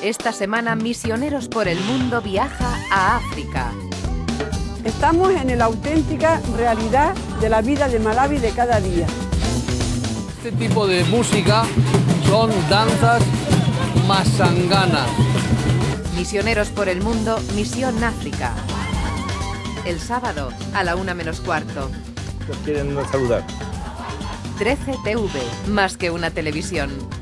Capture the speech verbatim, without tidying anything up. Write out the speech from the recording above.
Esta semana Misioneros por el Mundo viaja a África. Estamos en la auténtica realidad de la vida de Malawi de cada día. Este tipo de música son danzas masanganas. Misioneros por el Mundo, Misión África. El sábado a la una menos cuarto. Nos quieren saludar. trece T V, más que una televisión.